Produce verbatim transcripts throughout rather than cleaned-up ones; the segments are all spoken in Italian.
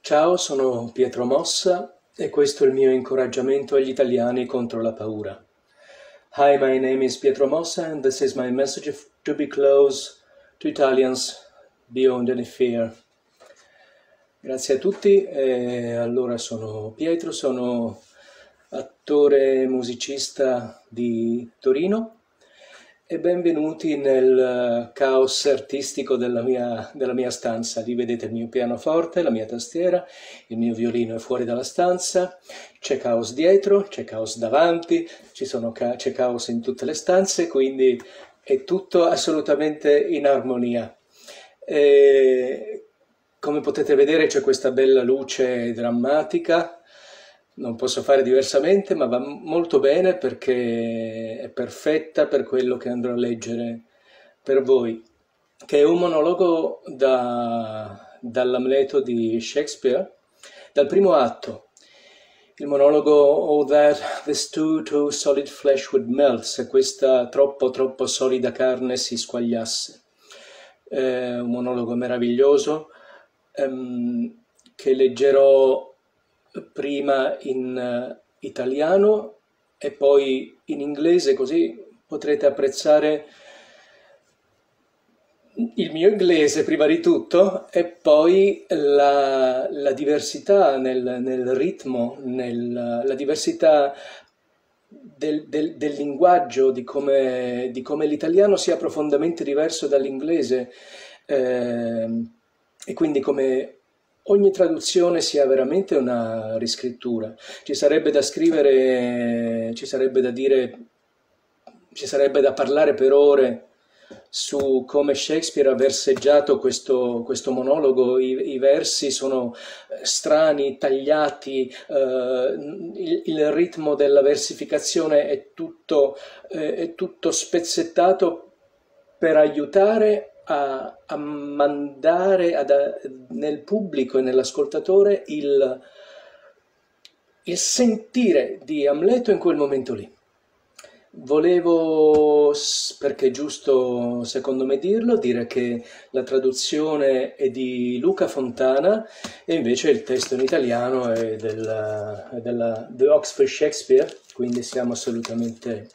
Ciao, sono Pietro Mossa e questo è il mio incoraggiamento agli italiani contro la paura. Hi, my name is Pietro Mossa and this is my message to be close to Italians beyond any fear. Grazie a tutti, e allora sono Pietro, sono attore e musicista di Torino e benvenuti nel caos artistico della mia, della mia stanza. Lì vedete il mio pianoforte, la mia tastiera, il mio violino è fuori dalla stanza, c'è caos dietro, c'è caos davanti, ci sono ca- c'è caos in tutte le stanze, quindi è tutto assolutamente in armonia. E come potete vedere c'è questa bella luce drammatica. Non posso fare diversamente, ma va molto bene perché è perfetta per quello che andrò a leggere per voi, che è un monologo da, dall'Amleto di Shakespeare, dal primo atto. Il monologo "Oh that the stew to solid flesh would melt", se questa troppo troppo solida carne si squagliasse. È un monologo meraviglioso ehm, che leggerò prima in eh, italiano e poi in inglese, così potrete apprezzare il mio inglese prima di tutto e poi la, la diversità nel, nel ritmo, nel, la diversità del, del- del linguaggio, di come, di come l'italiano sia profondamente diverso dall'inglese, ehm, e quindi come ogni traduzione sia veramente una riscrittura. Ci sarebbe da scrivere, ci sarebbe da dire, ci sarebbe da parlare per ore su come Shakespeare ha verseggiato questo, questo monologo. I, i versi sono eh, strani, tagliati, eh, il, il ritmo della versificazione è tutto, eh, è tutto spezzettato per aiutare a, a mandare ad- a- nel pubblico e nell'ascoltatore il, il sentire di Amleto in quel momento lì. Volevo, s- perché è giusto secondo me dirlo, dire che la traduzione è di Luca Fontana e invece il testo in italiano è della, è della The Oxford Shakespeare, quindi siamo assolutamente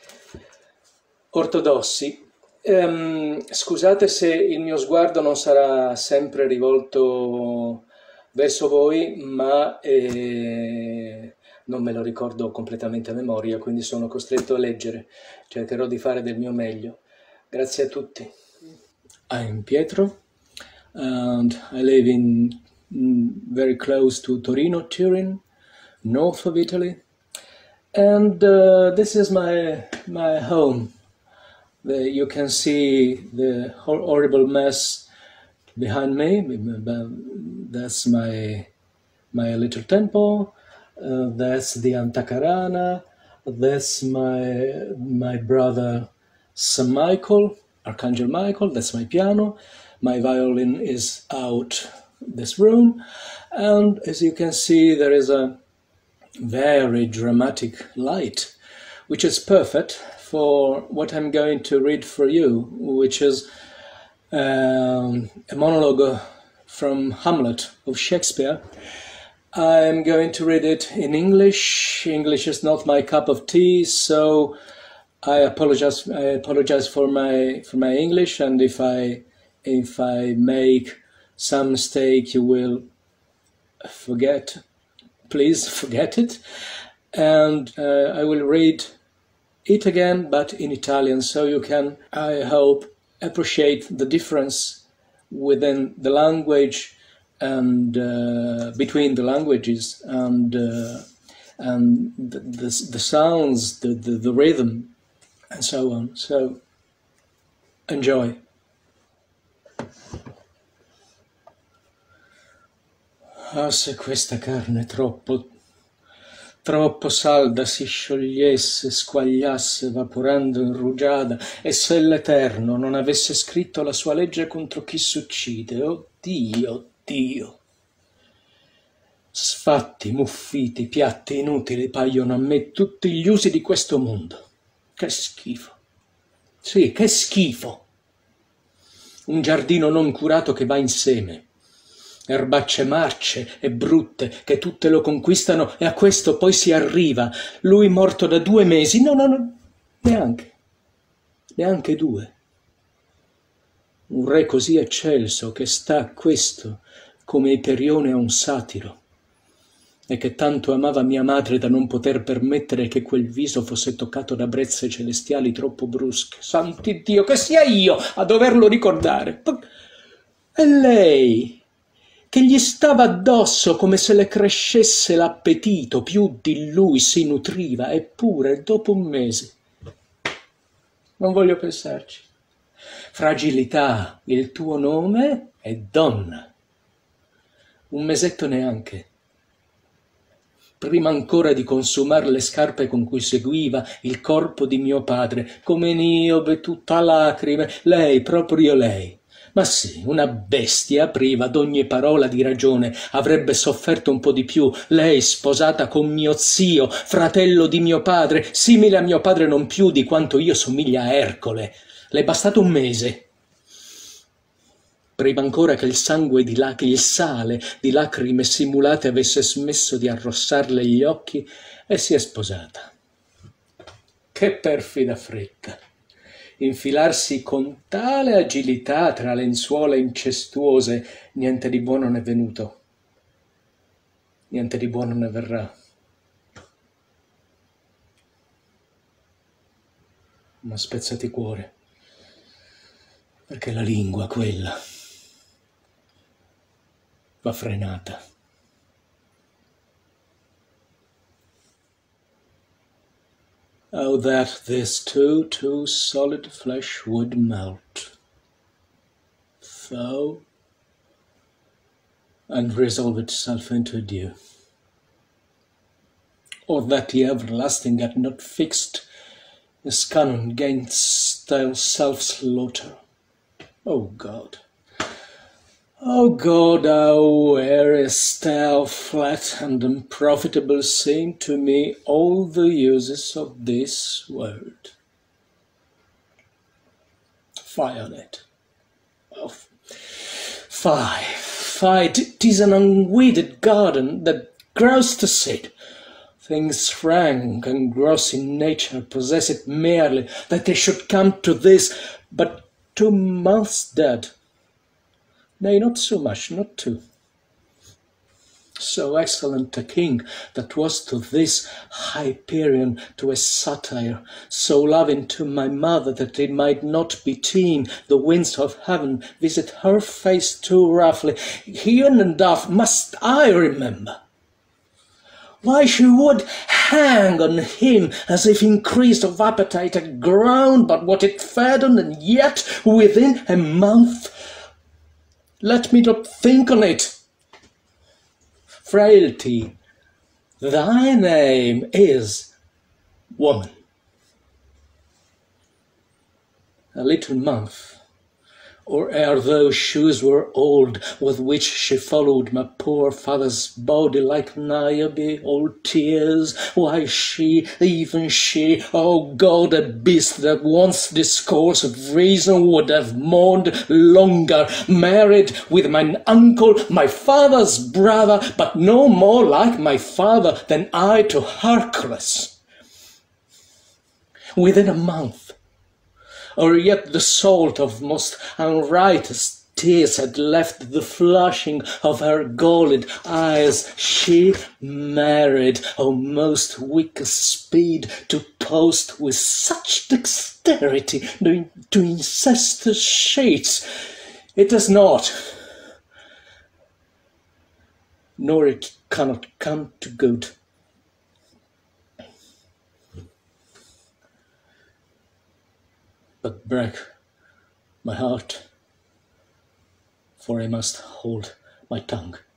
ortodossi. Ehm, scusate se il mio sguardo non sarà sempre rivolto verso voi, ma eh, non me lo ricordo completamente a memoria, quindi sono costretto a leggere. Cercherò di fare del mio meglio. Grazie a tutti. I'm Pietro and I live in mm, very close to Torino, Turin, north of Italy. And uh, this is my my home. The, you can see the hor- horrible mess behind me. That's my my little temple. Uh, that's the Antacarana. That's my my brother Saint Michael, Archangel Michael. That's my piano. My violin is out this room, and as you can see, there is a very dramatic light, which is perfect for what I'm going to read for you, which is um, a monologue from Hamlet of Shakespeare. I'm going to read it in English. English is not my cup of tea, so I apologize. I apologize for my for my English, and if I if I make some mistake, you will forget. Please forget it, and uh, I will read it again, but in Italian, so you can, I hope, appreciate the difference within the language and uh, between the languages and uh, and the, the, the sounds, the, the, the rhythm, and so on. So enjoy. Ah, se questa carne troppo troppo salda si sciogliesse, squagliasse, evaporando in rugiada, e se l'Eterno non avesse scritto la sua legge contro chi s'uccide, oh Dio, Dio! Sfatti, muffiti, piatti inutili paiono a me tutti gli usi di questo mondo. Che schifo! Sì, che schifo! Un giardino non curato che va in seme, erbacce marce e brutte che tutte lo conquistano e a questo poi si arriva, lui morto da due mesi, no, no, no, neanche, neanche due. Un re così eccelso che sta a questo come Iperione a un satiro e che tanto amava mia madre da non poter permettere che quel viso fosse toccato da brezze celestiali troppo brusche. Santi Dio, che sia io a doverlo ricordare! E lei, che gli stava addosso come se le crescesse l'appetito, più di lui si nutriva, eppure dopo un mese. Non voglio pensarci. Fragilità, il tuo nome è donna. Un mesetto neanche. Prima ancora di consumar le scarpe con cui seguiva il corpo di mio padre, come Niobe tutta lacrime, lei, proprio lei. Ma sì, una bestia priva d'ogni parola di ragione, avrebbe sofferto un po' di più, lei sposata con mio zio, fratello di mio padre, simile a mio padre non più di quanto io somiglia a Ercole. Le è bastato un mese. Prima ancora che il sangue di là, che il sale di lacrime simulate avesse smesso di arrossarle gli occhi, e si è sposata. Che perfida fretta! Infilarsi con tale agilità tra lenzuola incestuose, niente di buono ne è venuto, niente di buono ne verrà. Ma spezzati cuore, perché la lingua quella va frenata. Oh, that this too, too solid flesh would melt, thaw, and resolve itself into dew. Or that the everlasting had not fixed his canon against self-slaughter. O God, O God, how wearest thou flat and unprofitable saying to me all the uses of this word. Fie on it. Oh, fie, fie, 'tis an unweeded garden that grows to seed. Things frank and gross in nature possess it merely, that they should come to this, but two months dead. Nay, not so much, not two. So excellent a king that was to this Hyperion to a satire, so loving to my mother that it might not beteem the winds of heaven visit her face too roughly. Hewn and off must I remember. Why she would hang on him as if increased of appetite had grown but what it fed on, and yet within a month. Let me not think on it. Frailty, thy name is woman. A little month, or ere those shoes were old with which she followed my poor father's body like Niobe, all tears, why she, even she, O God, a beast that once discourse of reason would have mourned longer, married with mine uncle, my father's brother, but no more like my father than I to Hercules. Within a month, or yet the salt of most unrighteous tears had left the flushing of her gold eyes, she married, O most wicked speed, to post with such dexterity to incestuous shades. It does not, nor it cannot come to good. But break my heart, for I must hold my tongue.